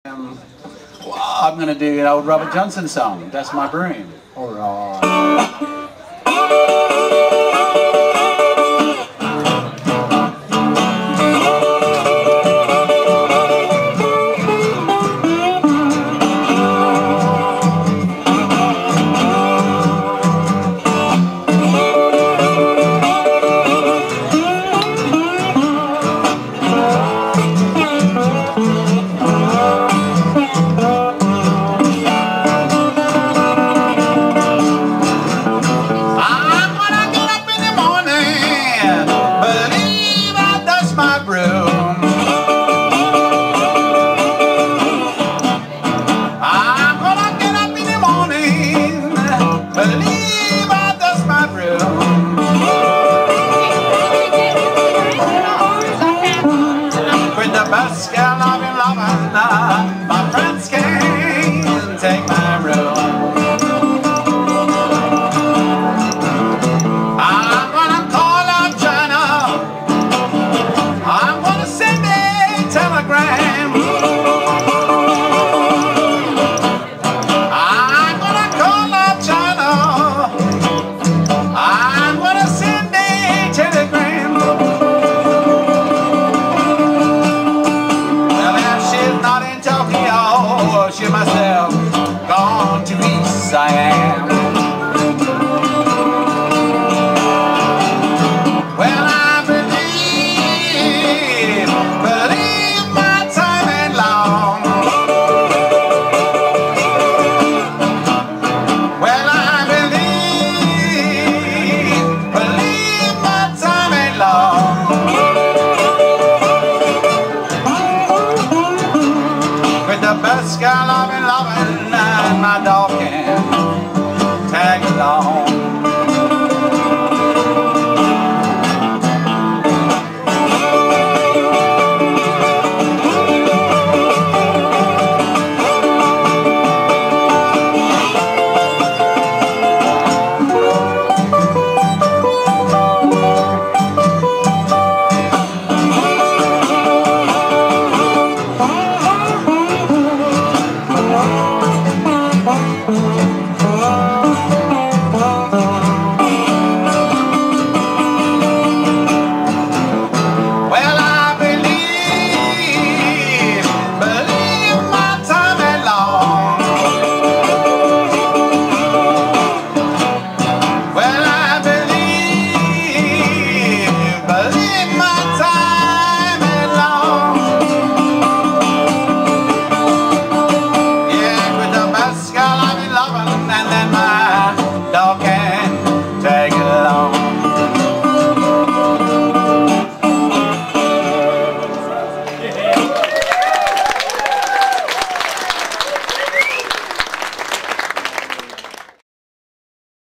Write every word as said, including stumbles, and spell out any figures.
Um, well, I'm going to do an old Robert Johnson song. That's my broom. All right. Best girl I've been loving, my friends can't take my room. I'm gonna call up China, I'm gonna send a telegram. I'm gonna call up China, I'm gonna send a telegram. She must have gone to East Siam. Well, I believe, believe my time ain't long. Well, I believe, believe my time ain't long. With the best girl I've been loving, and my dog can tag along. Thank you.